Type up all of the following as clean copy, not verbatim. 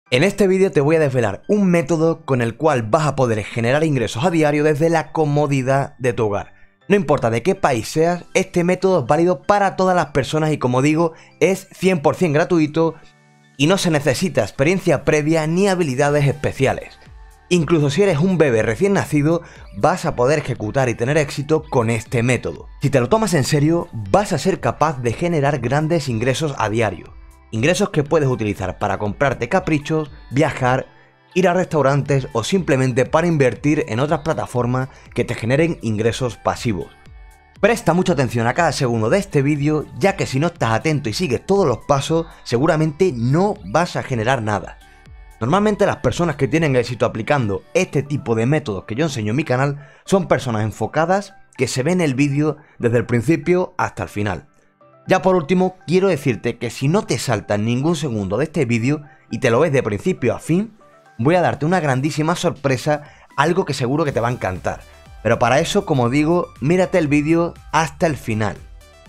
En este vídeo te voy a desvelar un método con el cual vas a poder generar ingresos a diario desde la comodidad de tu hogar. No importa de qué país seas, este método es válido para todas las personas y, como digo, es 100% gratuito y no se necesita experiencia previa ni habilidades especiales. Incluso si eres un bebé recién nacido, vas a poder ejecutar y tener éxito con este método. Si te lo tomas en serio, vas a ser capaz de generar grandes ingresos a diario. Ingresos que puedes utilizar para comprarte caprichos, viajar, ir a restaurantes o simplemente para invertir en otras plataformas que te generen ingresos pasivos. Presta mucha atención a cada segundo de este vídeo, ya que si no estás atento y sigues todos los pasos, seguramente no vas a generar nada. Normalmente las personas que tienen éxito aplicando este tipo de métodos que yo enseño en mi canal son personas enfocadas que se ven el vídeo desde el principio hasta el final. Ya por último, quiero decirte que si no te saltas ningún segundo de este vídeo y te lo ves de principio a fin, voy a darte una grandísima sorpresa, algo que seguro que te va a encantar. Pero para eso, como digo, mírate el vídeo hasta el final.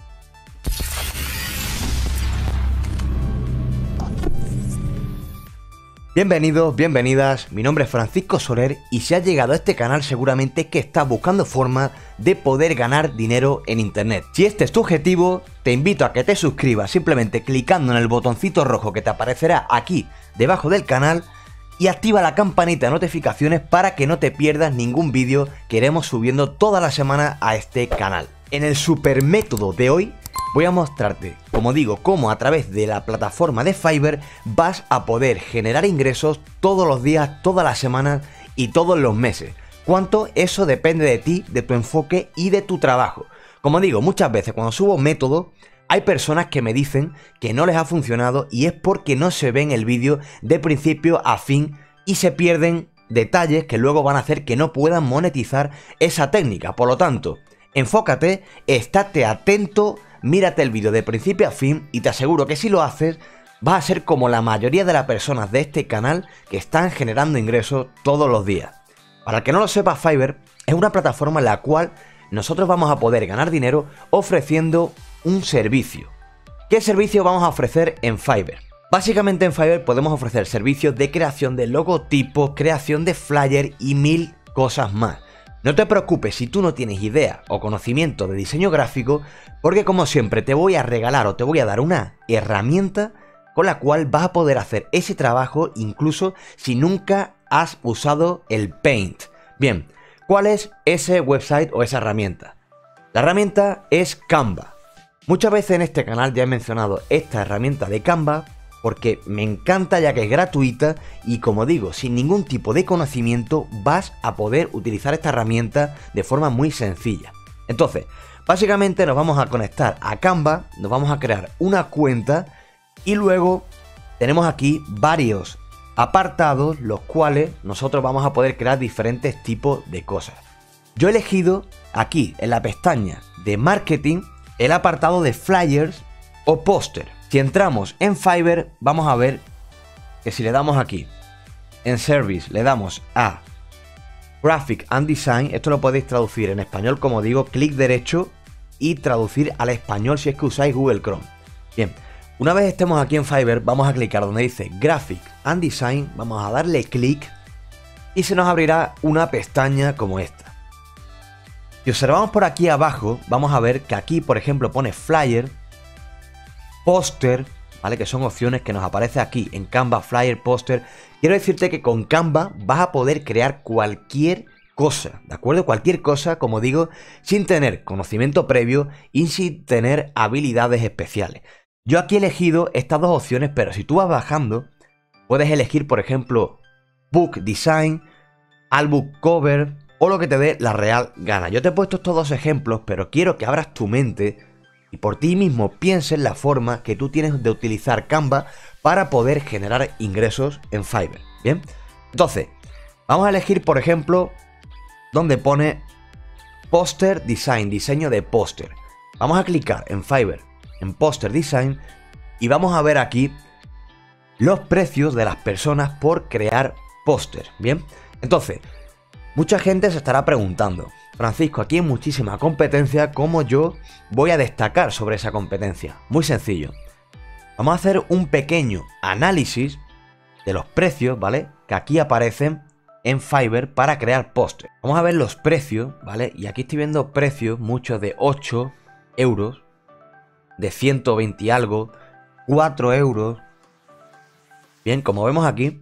Bienvenidos, bienvenidas, mi nombre es Francisco Soler y si has llegado a este canal seguramente es que estás buscando formas de poder ganar dinero en internet. Si este es tu objetivo, te invito a que te suscribas simplemente clicando en el botoncito rojo que te aparecerá aquí debajo del canal y activa la campanita de notificaciones para que no te pierdas ningún vídeo que iremos subiendo toda la semana a este canal. En el super método de hoy voy a mostrarte, como digo, cómo a través de la plataforma de Fiverr vas a poder generar ingresos todos los días, todas las semanas y todos los meses. ¿Cuánto? Eso depende de ti, de tu enfoque y de tu trabajo. Como digo, muchas veces cuando subo método, hay personas que me dicen que no les ha funcionado y es porque no se ven el vídeo de principio a fin y se pierden detalles que luego van a hacer que no puedan monetizar esa técnica. Por lo tanto, enfócate, estate atento, mírate el vídeo de principio a fin y te aseguro que si lo haces vas a ser como la mayoría de las personas de este canal que están generando ingresos todos los días. Para el que no lo sepa, Fiverr es una plataforma en la cual nosotros vamos a poder ganar dinero ofreciendo un servicio. ¿Qué servicio vamos a ofrecer en Fiverr? Básicamente en Fiverr podemos ofrecer servicios de creación de logotipos, creación de flyer y 1000 cosas más. No te preocupes si tú no tienes idea o conocimiento de diseño gráfico, porque como siempre te voy a regalar o te voy a dar una herramienta con la cual vas a poder hacer ese trabajo incluso si nunca has usado el Paint. Bien, ¿cuál es ese website o esa herramienta? La herramienta es Canva. Muchas veces en este canal ya he mencionado esta herramienta de Canva porque me encanta ya que es gratuita y, como digo, sin ningún tipo de conocimiento vas a poder utilizar esta herramienta de forma muy sencilla. Entonces, básicamente nos vamos a conectar a Canva, nos vamos a crear una cuenta y luego tenemos aquí varios apartados los cuales nosotros vamos a poder crear diferentes tipos de cosas. Yo he elegido aquí en la pestaña de marketing el apartado de flyers o póster. Si entramos en Fiverr, vamos a ver que si le damos aquí, en Service, le damos a Graphic and Design, esto lo podéis traducir en español, como digo, clic derecho y traducir al español si es que usáis Google Chrome. Bien, una vez estemos aquí en Fiverr, vamos a clicar donde dice Graphic and Design, vamos a darle clic y se nos abrirá una pestaña como esta. Si observamos por aquí abajo, vamos a ver que aquí, por ejemplo, pone Flyer, póster, ¿vale? Que son opciones que nos aparece aquí en Canva, flyer, póster. Quiero decirte que con Canva vas a poder crear cualquier cosa, ¿de acuerdo? Cualquier cosa, como digo, sin tener conocimiento previo y sin tener habilidades especiales. Yo aquí he elegido estas dos opciones, pero si tú vas bajando, puedes elegir, por ejemplo, Book Design, Album Cover o lo que te dé la real gana. Yo te he puesto estos dos ejemplos, pero quiero que abras tu mente y por ti mismo pienses la forma que tú tienes de utilizar Canva para poder generar ingresos en Fiverr. Bien, entonces vamos a elegir, por ejemplo, donde pone Poster Design, diseño de póster. Vamos a clicar en Fiverr, en Poster Design y vamos a ver aquí los precios de las personas por crear póster. Bien, entonces mucha gente se estará preguntando: Francisco, aquí hay muchísima competencia, ¿cómo yo voy a destacar sobre esa competencia? Muy sencillo. Vamos a hacer un pequeño análisis de los precios, ¿vale? Que aquí aparecen en Fiverr para crear póster. Vamos a ver los precios, ¿vale? Y aquí estoy viendo precios, muchos de 8 euros, de 120 y algo, 4 euros. Bien, como vemos aquí,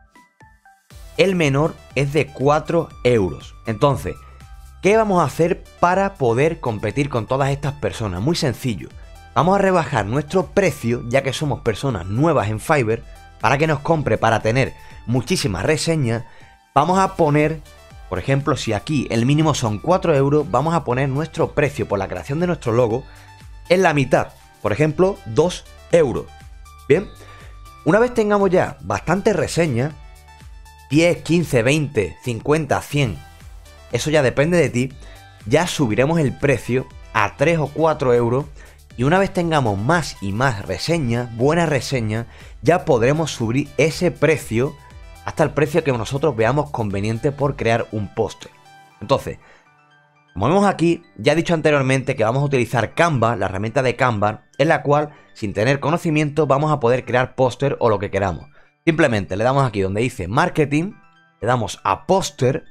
el menor es de 4 euros. Entonces, ¿qué vamos a hacer para poder competir con todas estas personas? Muy sencillo. Vamos a rebajar nuestro precio, ya que somos personas nuevas en Fiverr, para que nos compre, para tener muchísimas reseñas. Vamos a poner, por ejemplo, si aquí el mínimo son 4 euros, vamos a poner nuestro precio por la creación de nuestro logo en la mitad. Por ejemplo, 2 euros. Bien, una vez tengamos ya bastantes reseñas, 10, 15, 20, 50, 100, eso ya depende de ti, ya subiremos el precio a 3 o 4 euros. Y una vez tengamos más y más reseñas, buenas reseñas, ya podremos subir ese precio hasta el precio que nosotros veamos conveniente por crear un póster. Entonces, como vemos aquí, ya he dicho anteriormente que vamos a utilizar Canva, la herramienta de Canva, en la cual, sin tener conocimiento, vamos a poder crear póster o lo que queramos. Simplemente le damos aquí donde dice Marketing, le damos a Póster,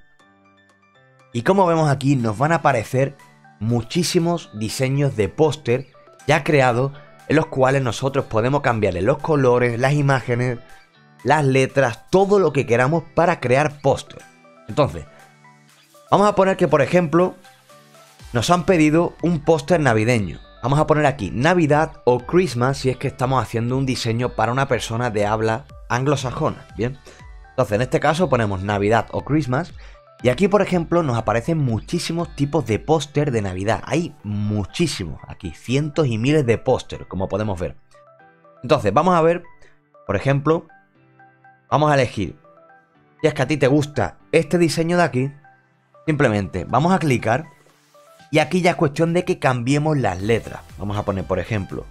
y como vemos aquí, nos van a aparecer muchísimos diseños de póster ya creados, en los cuales nosotros podemos cambiarle los colores, las imágenes, las letras, todo lo que queramos para crear póster. Entonces, vamos a poner que, por ejemplo, nos han pedido un póster navideño. Vamos a poner aquí Navidad o Christmas si es que estamos haciendo un diseño para una persona de habla anglosajona. Bien, entonces en este caso ponemos Navidad o Christmas. Y aquí, por ejemplo, nos aparecen muchísimos tipos de póster de Navidad. Hay muchísimos aquí, cientos y miles de póster, como podemos ver. Entonces, vamos a ver, por ejemplo, vamos a elegir. Si es que a ti te gusta este diseño de aquí, simplemente vamos a clicar. Y aquí ya es cuestión de que cambiemos las letras. Vamos a poner, por ejemplo,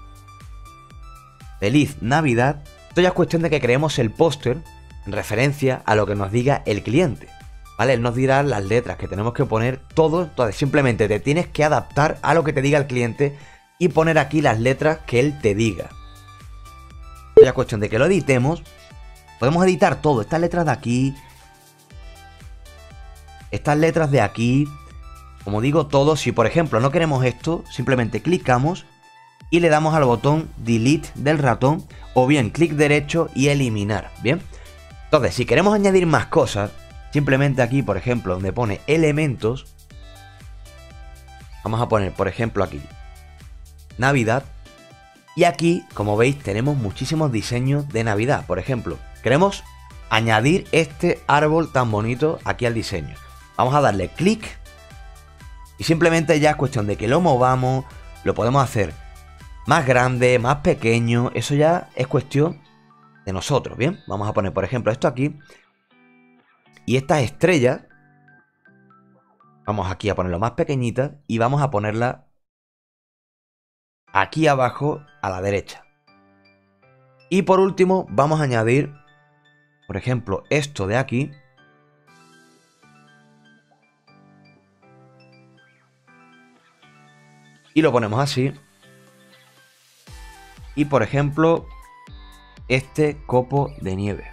Feliz Navidad. Esto ya es cuestión de que creemos el póster en referencia a lo que nos diga el cliente. ¿Vale? Él nos dirá las letras que tenemos que poner todo. Entonces simplemente te tienes que adaptar a lo que te diga el cliente y poner aquí las letras que él te diga. Ya es cuestión de que lo editemos. Podemos editar todo. Estas letras de aquí, estas letras de aquí, como digo, todo. Si por ejemplo no queremos esto, simplemente clicamos y le damos al botón Delete del ratón, o bien clic derecho y eliminar. Bien, entonces si queremos añadir más cosas, simplemente aquí, por ejemplo, donde pone elementos, vamos a poner, por ejemplo, aquí Navidad. Y aquí, como veis, tenemos muchísimos diseños de Navidad. Por ejemplo, queremos añadir este árbol tan bonito aquí al diseño. Vamos a darle clic y simplemente ya es cuestión de que lo movamos. Lo podemos hacer más grande, más pequeño. Eso ya es cuestión de nosotros, ¿bien? Vamos a poner, por ejemplo, esto aquí. Y estas estrellas, vamos aquí a ponerlo más pequeñitas y vamos a ponerla aquí abajo a la derecha. Y por último vamos a añadir, por ejemplo, esto de aquí. Y lo ponemos así. Y por ejemplo, este copo de nieve.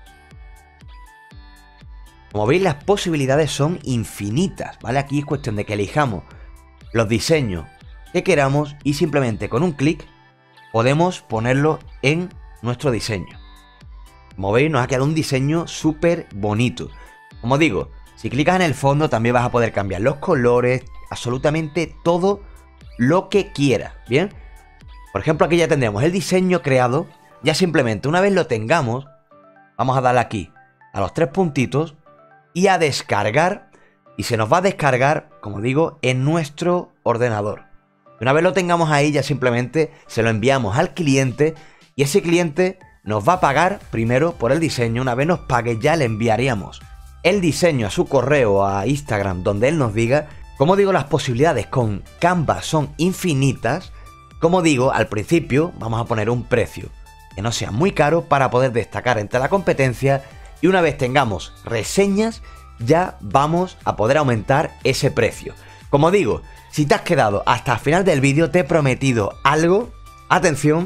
Como veis, las posibilidades son infinitas, ¿vale? Aquí es cuestión de que elijamos los diseños que queramos y simplemente con un clic podemos ponerlo en nuestro diseño. Como veis, nos ha quedado un diseño súper bonito. Como digo, si clicas en el fondo también vas a poder cambiar los colores, absolutamente todo lo que quieras, ¿bien? Por ejemplo, aquí ya tendremos el diseño creado. Ya simplemente una vez lo tengamos, vamos a darle aquí a los tres puntitos y a descargar, y se nos va a descargar, como digo, en nuestro ordenador. Una vez lo tengamos ahí, ya simplemente se lo enviamos al cliente y ese cliente nos va a pagar primero por el diseño. Una vez nos pague, ya le enviaríamos el diseño a su correo, a Instagram, donde él nos diga. Como digo, las posibilidades con Canva son infinitas. Como digo, al principio vamos a poner un precio que no sea muy caro para poder destacar entre la competencia. Y una vez tengamos reseñas, ya vamos a poder aumentar ese precio. Como digo, si te has quedado hasta el final del vídeo, te he prometido algo. Atención,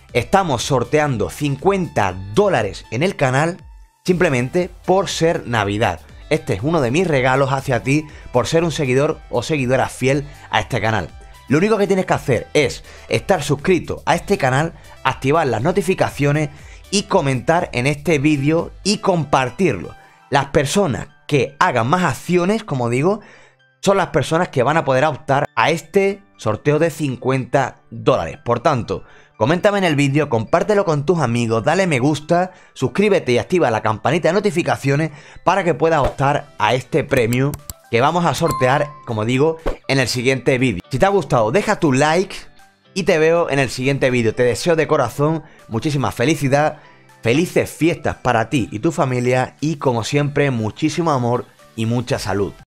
estamos sorteando 50 dólares en el canal simplemente por ser Navidad. Este es uno de mis regalos hacia ti por ser un seguidor o seguidora fiel a este canal. Lo único que tienes que hacer es estar suscrito a este canal, activar las notificaciones y comentar en este vídeo y compartirlo. Las personas que hagan más acciones, como digo, son las personas que van a poder optar a este sorteo de 50 dólares. Por tanto, coméntame en el vídeo, compártelo con tus amigos, dale me gusta, suscríbete y activa la campanita de notificaciones para que puedas optar a este premio que vamos a sortear, como digo, en el siguiente vídeo. Si te ha gustado, deja tu like y te veo en el siguiente vídeo. Te deseo de corazón muchísima felicidad, felices fiestas para ti y tu familia y, como siempre, muchísimo amor y mucha salud.